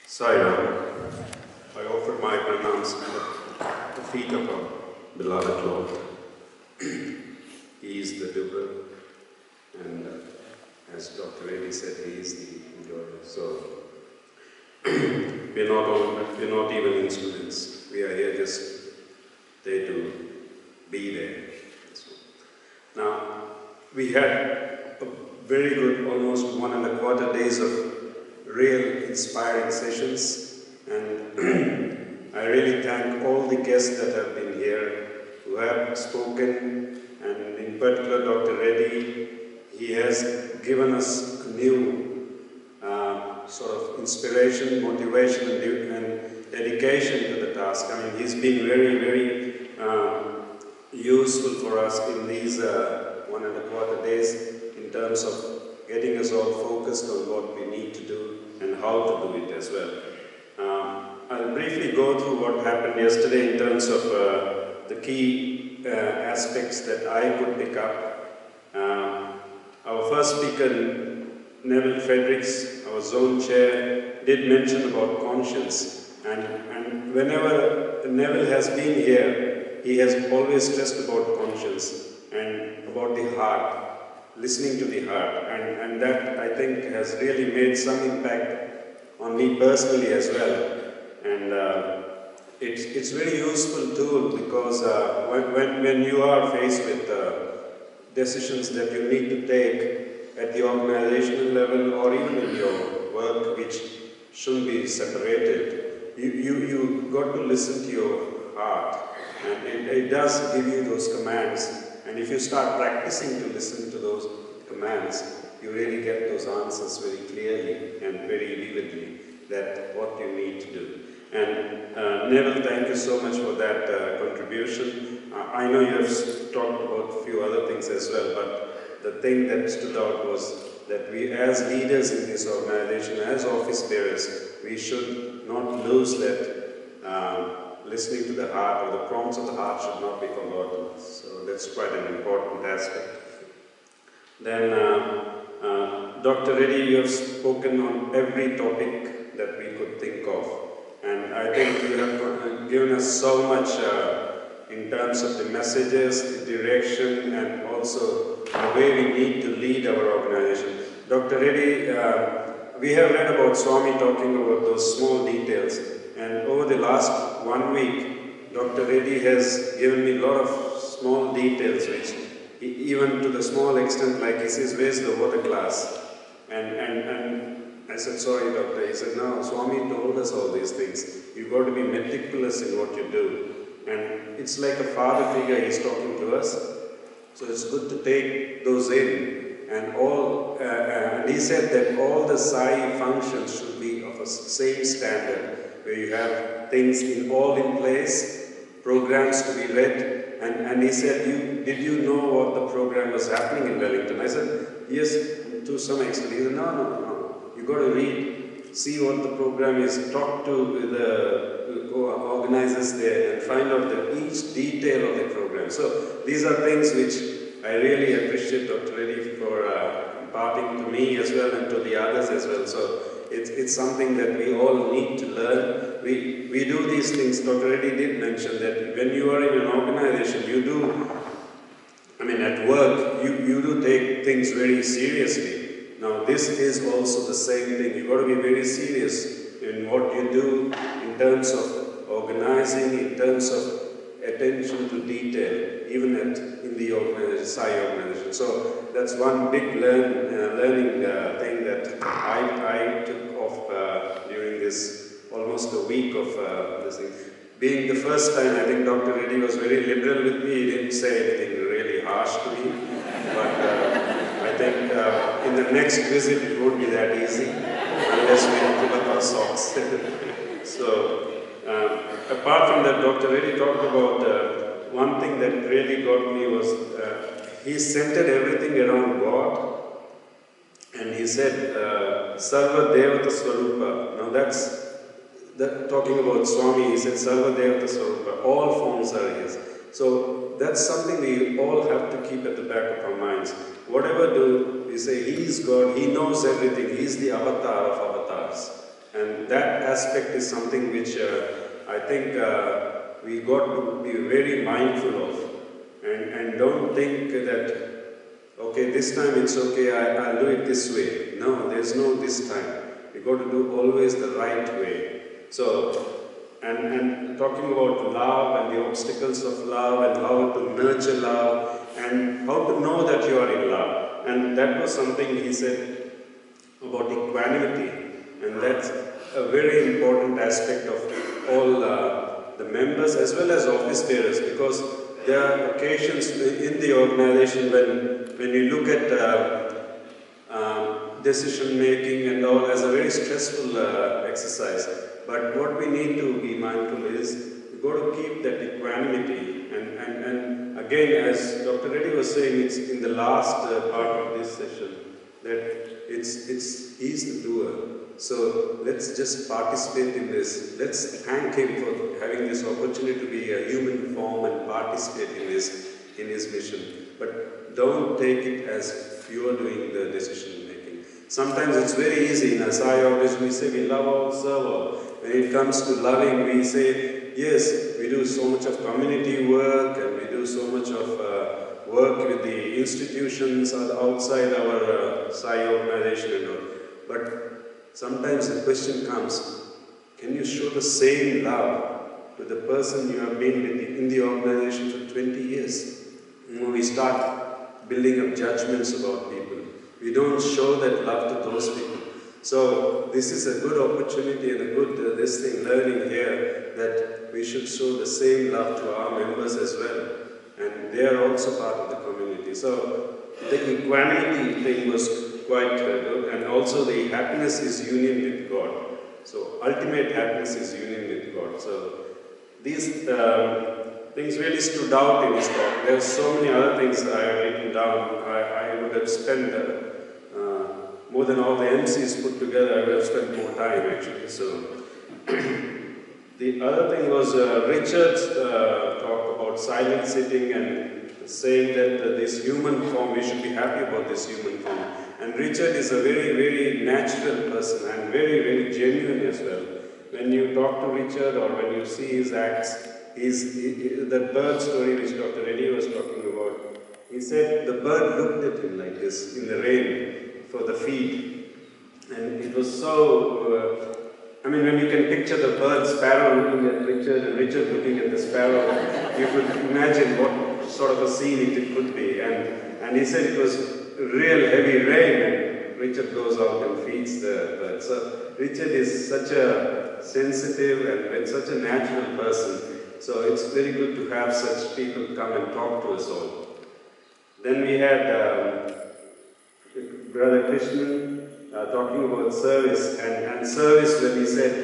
Sai, I offer my pranams at the feet of our beloved Lord. He is the doer, and as Dr. Reddy said, He is the enjoyer. So we're not even instruments. We are here just there to be there. So, now, we had a very good, almost 1.25 days of real inspiring sessions, and I really thank all the guests that have been here, who have spoken, and in particular Dr. Reddy. He has given us a new sort of inspiration, motivation and dedication to the task. I mean, he's been very, very useful for us in these 1.25 days in terms of getting us all focused on what we need to do and how to do it as well. I'll briefly go through what happened yesterday in terms of the key aspects that I could pick up. Our first speaker, Neville Fredericks, our zone chair, did mention about conscience. And whenever Neville has been here, he has always stressed about conscience and about the heart, listening to the heart. And that, I think, has really made some impact on me personally as well. And it's very useful tool because when you are faced with decisions that you need to take at the organizational level or even in your work, which shouldn't be separated, you got to listen to your heart, and it does give you those commands. And if you start practicing to listen to those commands, you really get those answers very clearly and very vividly, that what you need to do. And Neville, thank you so much for that contribution. I know you have talked about a few other things as well, but the thing that stood out was that we as leaders in this organization, as office bearers, we should not lose that listening to the heart, or the prompts of the heart should not be forgotten. So that's quite an important aspect. Then Dr. Reddy, you have spoken on every topic that we could think of. And I think you have given us so much in terms of the messages, the direction, and also the way we need to lead our organization. Dr. Reddy, we have read about Swami talking about those small details. And over the last 1 week, Dr. Reddy has given me a lot of small details, which even to the small extent, like he says, where's the water glass? And I said, sorry, doctor. He said, no, Swami told us all these things. You've got to be meticulous in what you do. And it's like a father figure, he's talking to us. So it's good to take those in. And he said that all the Sai functions should be of a same standard, where you have things all in place, programs to be read. And he said, did you know what the program was happening in Wellington? I said, yes, to some extent. He said, no. You got to read, see what the program is, talk to the organizers there, and find out each detail of the program. So these are things which I really appreciate Dr. Reddy for imparting to me as well and to the others as well. So it's something that we all need to learn. We do these things. Dr. Reddy did mention that when you are in an organization, you do, at work, you do take things very seriously. Now this is also the same thing. You've got to be very serious in what you do in terms of organizing, in terms of attention to detail, even in the organization, Sai organization. So that's one big learning thing that I took off during this almost a week of this thing. Being the first time, I think Dr. Reddy was very liberal with me. He didn't say anything really harsh to me. But I think in the next visit it won't be that easy unless we pull up our socks. So apart from that, Dr. Reddy talked about one thing that really got me was he centered everything around God, and he said Sarva Devata Swarupa. Now that's talking about Swami. He said Sarva Devata Swarupa. All forms are His. So that's something we all have to keep at the back of our minds. Whatever we say, He is God, He knows everything, He is the avatar of avatars. And that aspect is something which I think we got to be very mindful of. And don't think that, okay, this time it's okay, I'll do it this way. No, there's no this time. We got to do always the right way. So, and talking about love and the obstacles of love and how to nurture love and how to know that you are in love. And that was something he said about equanimity. And that's a very important aspect of all the members as well as office bearers, because there are occasions in the organization when you look at decision making and all as a very stressful exercise. But what we need to be mindful is we've got to keep that equanimity. And again, as Dr. Reddy was saying, it's in the last part of this session that he's the doer. So let's just participate in this. Let's thank him for having this opportunity to be a human form and participate in his mission. But don't take it as you are doing the decision making. Sometimes it's very easy. In a Sai office, we say we love all, serve all. When it comes to loving, we say, yes, we do so much of community work and we do so much of work with the institutions outside our Sai organization and all. But sometimes the question comes, can you show the same love to the person you have been with in the organization for 20 years? We start building up judgments about people. We don't show that love to those people. So this is a good opportunity and a good learning here that we should show the same love to our members as well. And they are also part of the community. So the equanimity thing was quite good. And also the happiness is union with God. So ultimate happiness is union with God. So these things really stood out in his talk. There are so many other things I have written down. I would have spent more than all the MCs put together. I would have spent more time actually. So the other thing was Richard's talk about silent sitting and saying that this human form, we should be happy about this human form. And Richard is a very, very natural person and very, very genuine as well. When you talk to Richard or when you see his acts, the bird story which Dr. Reddy was talking about, he said the bird looked at him like this in the rain for the feed. And it was so, I mean, when you can picture the bird sparrow looking at Richard and Richard looking at the sparrow, you could imagine what sort of a scene it could be. And he said it was real heavy rain and Richard goes out and feeds the bird. So Richard is such a sensitive and such a natural person. So it's very good to have such people come and talk to us all. Then we had Brother Krishnan talking about service and service when he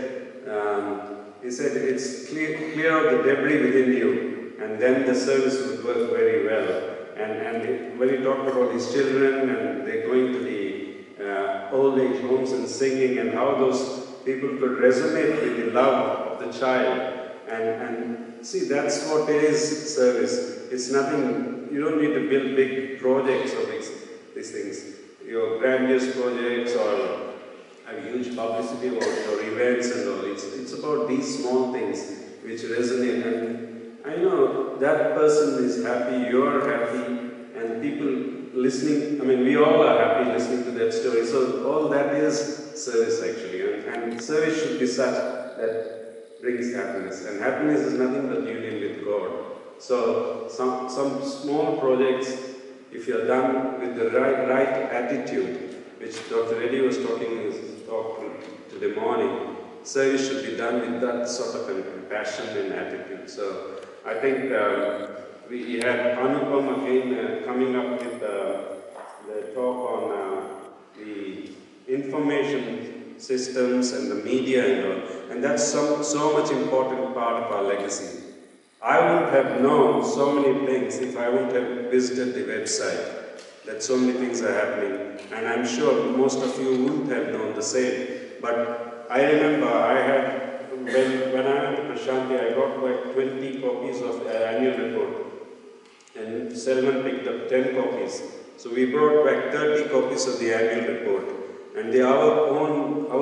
said it's clear out the debris within you and then the service would work very well. And when he talked about his children and they're going to the old age homes and singing and how those people could resonate with the love of the child. And see, that's what it is, service. It's nothing, you don't need to build big projects or these things. Your grandiose projects or have huge publicity about your events and all. It's about these small things which resonate. And I know that person is happy, you're happy, and people listening, I mean, we all are happy listening to that story. So all that is service actually. And service should be such that brings happiness. And happiness is nothing but union with God. So some small projects, if you're done with the right attitude, which Dr. Reddy was talking in his talk today morning, service should be done with that sort of passion and attitude. So I think we had Anupom again coming up with the talk on the information systems and the media and all. And that's so much important part of our legacy. I wouldn't have known so many things if I wouldn't have visited the website, that so many things are happening. And I'm sure most of you wouldn't have known the same. But I remember I had, when I went to Prasanthi, I got like 20 copies of the annual report. And Selman picked up 10 copies. So we brought back 30 copies of the annual report. And our purpose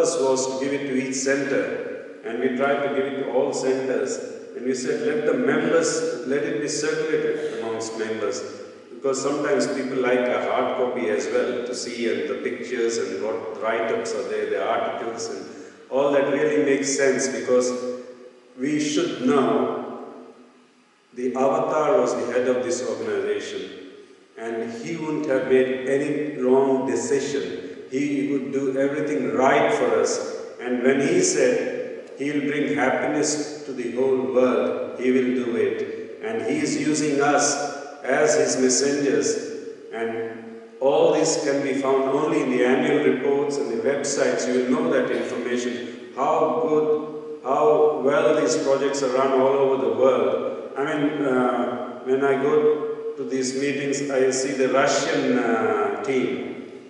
purpose was to give it to each center, and we tried to give it to all centers. And we said, let the members, let it be circulated amongst members, because sometimes people like a hard copy as well to see, and the pictures and what write-ups are there, the articles, and all that really makes sense, because we should know the avatar was the head of this organization, and he wouldn't have made any wrong decision. He would do everything right for us. And when he said he'll bring happiness to the whole world, he will do it. And he is using us as his messengers. And all this can be found only in the annual reports and the websites. You will know that information, how good, how well these projects are run all over the world. I mean, when I go to these meetings, I see the Russian team.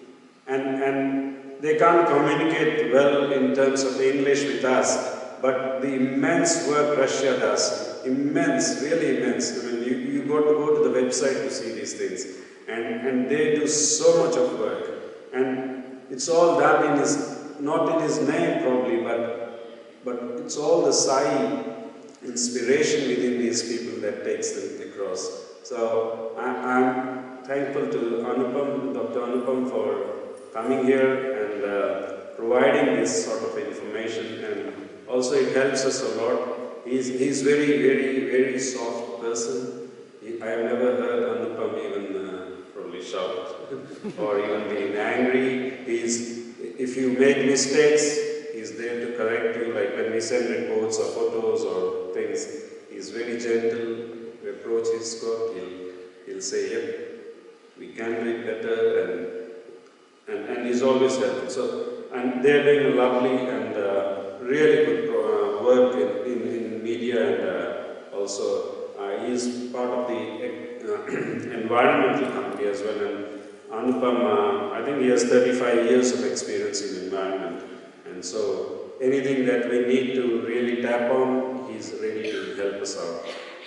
And they can't communicate well in terms of English with us, but the immense work Russia does, immense, really immense. I mean, you got to go to the website to see these things, and they do so much of work, and it's all done in his, not in his name probably, but it's all the Sai inspiration within these people that takes them across. So I'm thankful to Anupom, Dr. Anupom, for coming here and providing this sort of information, and also it helps us a lot. He's very, very, very soft person. I have never heard Anupom even probably shout or even being angry. If you make mistakes, he's there to correct you, like when we send reports or photos or things. He's very gentle. We approach his court, he'll say, yep, we can do it better, and he's always helpful. So, and they're doing lovely and really good work in media, and also he's part of the environmental committee as well. And Anupom, I think he has 35 years of experience in environment, and so anything that we need to really tap on, he's ready to help us out.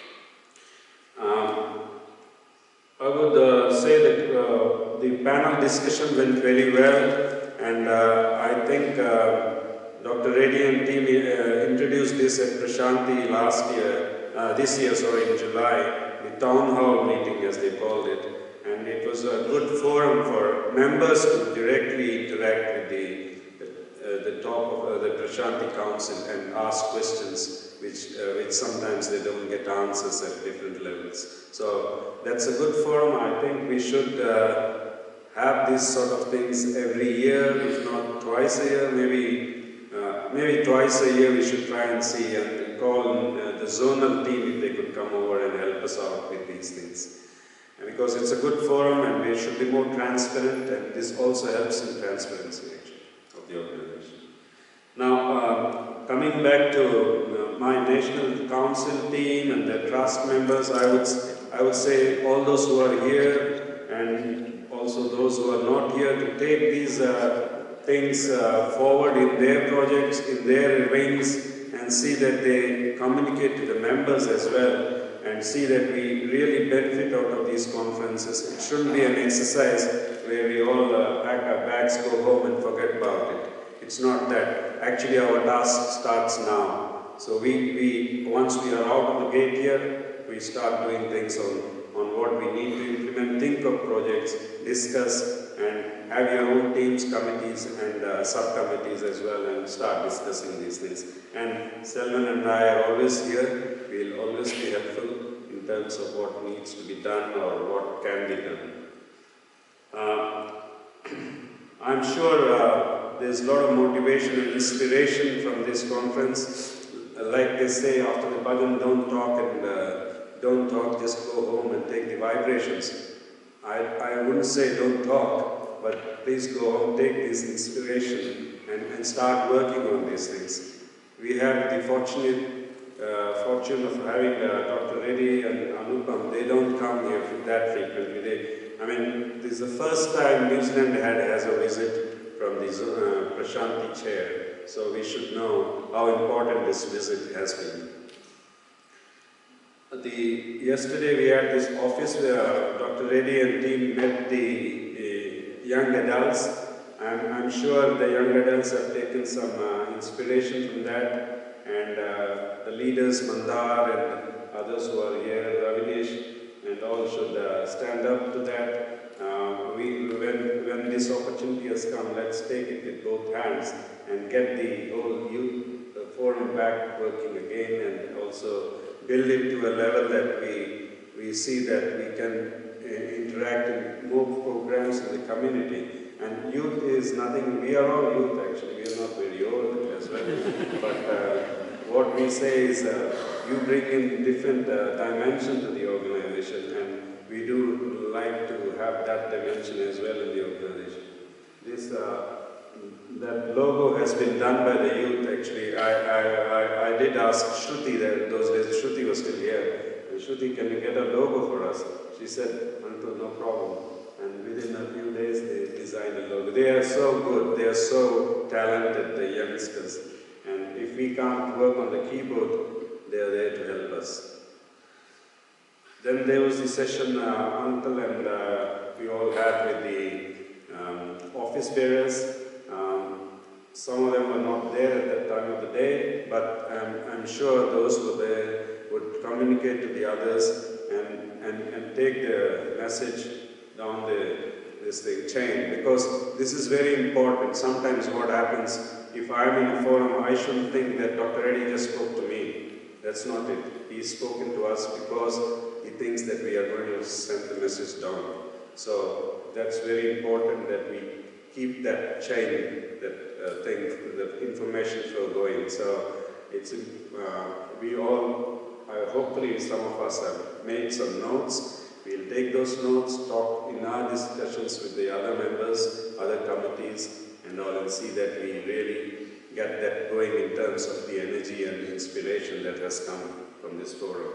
I would say that the panel discussion went very well, and I think Dr. Reddy and team introduced this at Prasanthi this year, in July, the town hall meeting as they called it, and it was a good forum for members to directly interact with the top of the Prasanthi Council and ask questions which sometimes they don't get answers at different levels. So that's a good forum. I think we should have these sort of things every year, if not twice a year, maybe twice a year we should try and see, and call the zonal team if they could come over and help us out with these things. And because it's a good forum and we should be more transparent, and this also helps in transparency actually of the organization. Now, coming back to my National Council team and the trust members, I would say all those who are here and also those who are not here to take these things forward in their projects, in their wings, and see that they communicate to the members as well, and see that we really benefit out of these conferences. It shouldn't be an exercise where we all pack our bags, go home and forget about it. It's not that. Actually, our task starts now. So once we are out of the gate here, we start doing things on what we need to implement, think of projects, discuss, and have your own teams, committees, and subcommittees as well, and start discussing these things. And Selman and I are always here. We'll always be helpful in terms of what needs to be done or what can be done. I'm sure there's a lot of motivation and inspiration from this conference. Like they say after the bhajan, don't talk, just go home and take the vibrations. I wouldn't say don't talk, but please go home, take this inspiration and start working on these things. We have the fortune of having Dr. Reddy and Anupom. They don't come here that frequently. This is the first time New Zealand has a visit from the Prasanthi chair, so we should know how important this visit has been. Yesterday we had this office where Dr. Reddy and team met the young adults. I'm sure the young adults have taken some inspiration from that, and the leaders, Mandar and others who are here, Ravinesh, and all should stand up to that. When this opportunity has come, let's take it with both hands and get the whole youth forum back working again, and also build it to a level that we see that we can interact in more programs in the community. And youth is nothing, we are all youth actually, we are not very old as well, but what we say is you bring in different dimension to the organization, and we do like to have that dimension as well in the organization. This, that logo has been done by the youth actually. I did ask Shruti there, those days Shruti was still here, and Shruti, can you get a logo for us? She said, Anupom, no problem. And within a few days they designed a logo. They are so good, they are so talented, the youngsters. And if we can't work on the keyboard, they are there to help us. Then there was the session, Uncle and we all had with the office bearers. Some of them were not there at that time of the day, but I'm sure those who were there would communicate to the others and take the message down this chain, because this is very important. Sometimes what happens, if I'm in a forum, I shouldn't think that Dr. Reddy just spoke to me. That's not it. He's spoken to us because he thinks that we are going to send the message down. So that's very important that we keep that chain, that thing, the information flow going. So it's we all, hopefully some of us have made some notes. We'll take those notes, talk in our discussions with the other members, other committees, and all, and see that we really get that going in terms of the energy and the inspiration that has come from this forum.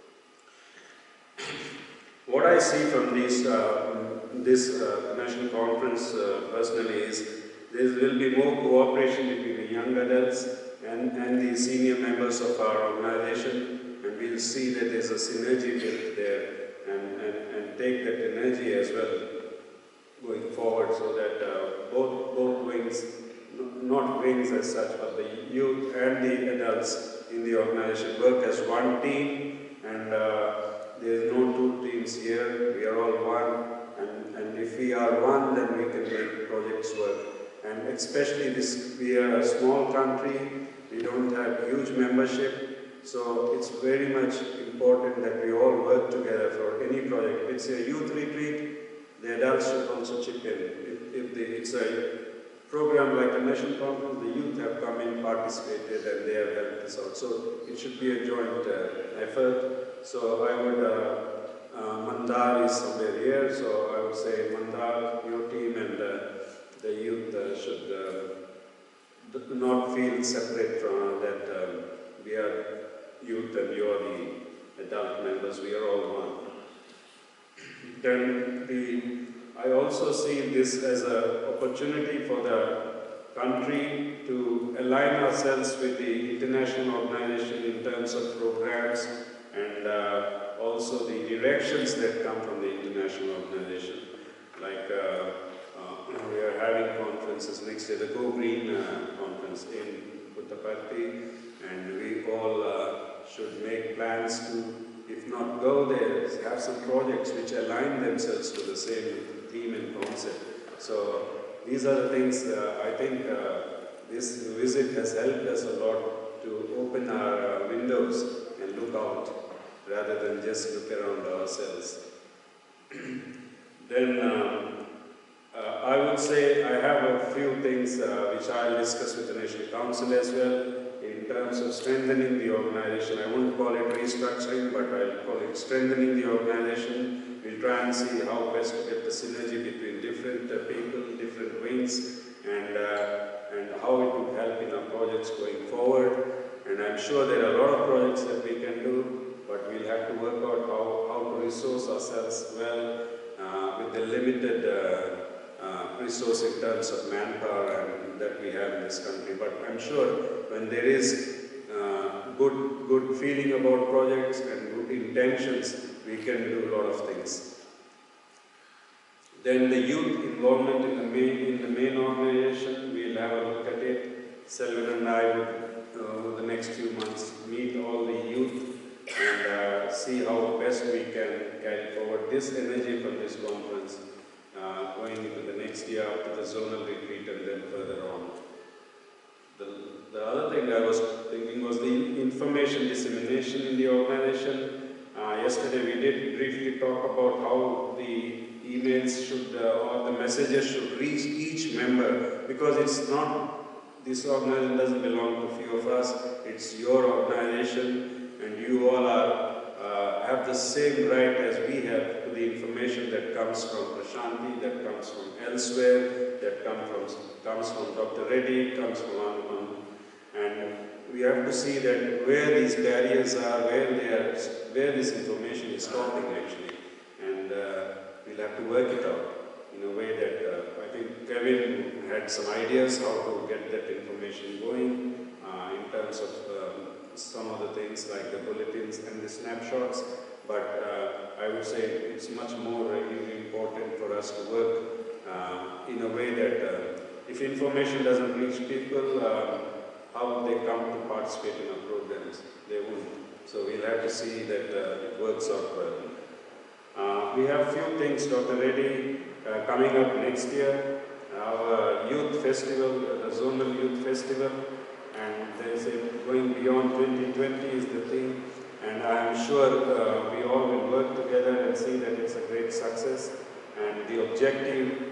What I see from this national conference personally is there will be more cooperation between the young adults and the senior members of our organization, and we'll see that there's a synergy built there, and take that energy as well going forward, so that both wings, not wings as such, but the youth and the adults in the organization work as one team, and there's no two teams here, we are all one, and if we are one, then we can make projects work. And especially this, we are a small country, we don't have huge membership, so it's very much important that we all work together for any project. If it's a youth retreat, the adults should also chip in. If it's a program like a national conference, the youth have come in, participated, and they have helped us out. So it should be a joint effort. So I would, Mandar is somewhere here, so I would say Mandar, your team, and the youth should not feel separate from that. We are youth and you are the adult members, we are all one. Then I also see this as an opportunity for the country to align ourselves with the international organization in terms of programs and also the directions that come from the international organization. Like we are having conferences next year, the Go Green conference in Puttaparthi, and we all should make plans to, if not go there, have some projects which align themselves to the same theme and concept. So these are the things I think this visit has helped us a lot to open our windows and look out rather than just look around ourselves. Then I would say I have a few things which I'll discuss with the National Council as well in terms of strengthening the organization. I won't call it restructuring, but I'll call it strengthening the organization. We'll try and see how best to get the synergy between different people, different wings, and how it would help in our projects going forward. And I'm sure there are a lot of projects that we can do, but we'll have to work out how to resource ourselves well with the limited resource in terms of manpower that we have in this country. But I'm sure when there is good feeling about projects and good intentions, we can do a lot of things. Then the youth involvement in the main organization, we'll have a look at it. Selvan and I will, over the next few months, meet all the youth and see how best we can carry forward this energy from this conference going into the next year after the zonal retreat and then further on. The other thing I was thinking was the information dissemination in the organization. Yesterday we did briefly talk about how the emails should, or the messages should reach each member, because it's not, this organization doesn't belong to few of us, it's your organization, and you all have the same right as we have to the information that comes from Prasanthi, that comes from elsewhere, that comes from Dr. Reddy, comes from Anupom, and we have to see that where these barriers are, where this information is stopping actually, and we'll have to work it out in a way that I think Kevin had some ideas how to get that information going in terms of some of the things like the bulletins and the snapshots, but I would say it's much more important for us to work in a way that if information doesn't reach people, how they come to participate in our programs? They won't. So we'll have to see that it works out well. We have a few things, Dr. Reddy, coming up next year. Our youth festival, the Zonal Youth Festival, and they say going beyond 2020 is the thing. And I'm sure we all will work together and see that it's a great success. And the objective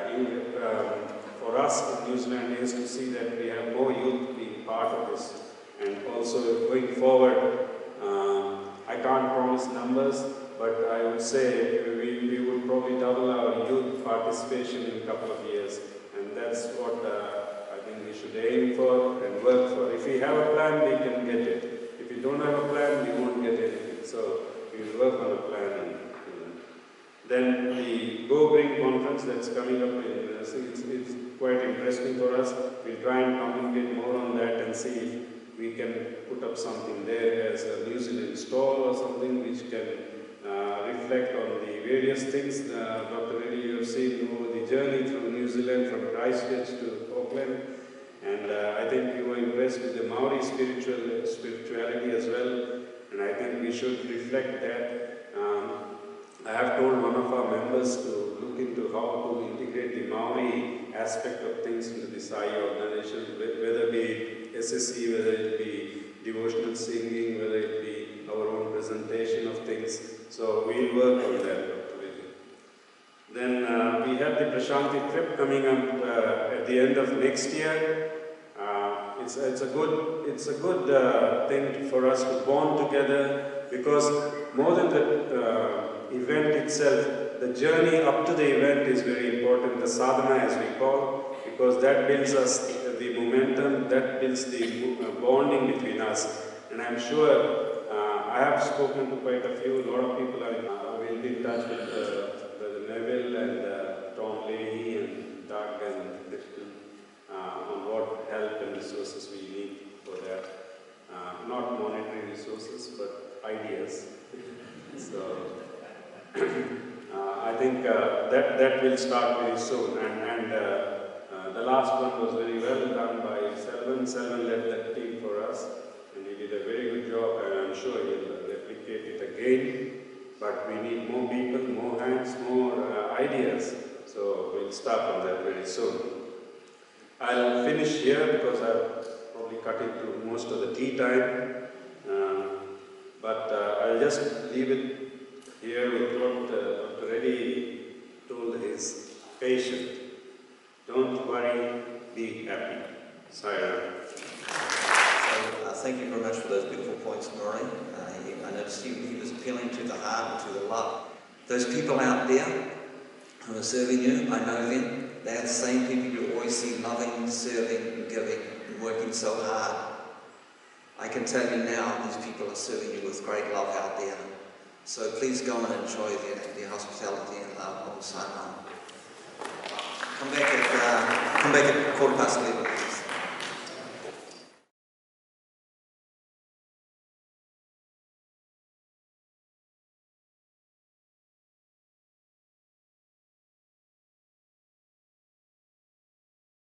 for us in New Zealand is to see that we have more youth being part of this. And also going forward, I can't promise numbers, but I would say we would probably double our youth participation in a couple of years. And that's what I think we should aim for and work for. If we have a plan, we can get it. If we don't have a plan, we won't get anything. So we will work on a plan. And then the Go Green conference that's coming up in it's quite interesting for us. We'll try and communicate more on that and see if we can put up something there as a New Zealand stall or something which can reflect on the various things. Dr. Reddy, you have seen over the journey through New Zealand from Christchurch to Auckland, and I think you were impressed with the Maori spirituality as well, and I think we should reflect that. I have told one of our members to look into how to integrate the Maori aspect of things into the Sai organization, whether it be SSC, whether it be devotional singing, whether it be our own presentation of things. So we'll work on that, Dr. Reddy. Then we have the Prasanthi trip coming up at the end of next year. It's a good thing for us to bond together, because more than the event itself, the journey up to the event is very important, the sadhana as we call, because that builds us the momentum, that builds the bonding between us. And I'm sure, I have spoken to quite a few, a lot of people will be in touch with Brother Neville and Tom Leahy and Doug and Krishnan on what help and resources we need for that. Not monetary resources, but ideas. So, I think that will start very soon, and the last one was very well done by Selvan. Selvan led that team for us, and he did a very good job, and I'm sure he'll replicate it again. But we need more people, more hands, more ideas, so we'll start on that very soon. I'll finish here because I've probably cut into most of the tea time, but I'll just leave it here with what Dr. Reddy told his patient. Don't worry, be happy. Sayonara. So, thank you very much for those beautiful points, Murali. I noticed he was appealing to the heart and to the love. Those people out there who are serving you, I know them. They are the same people you always see loving, serving, and giving, and working so hard. I can tell you now, these people are serving you with great love out there. So please go and enjoy their hospitality and love on Sunday. Come back at 11:15.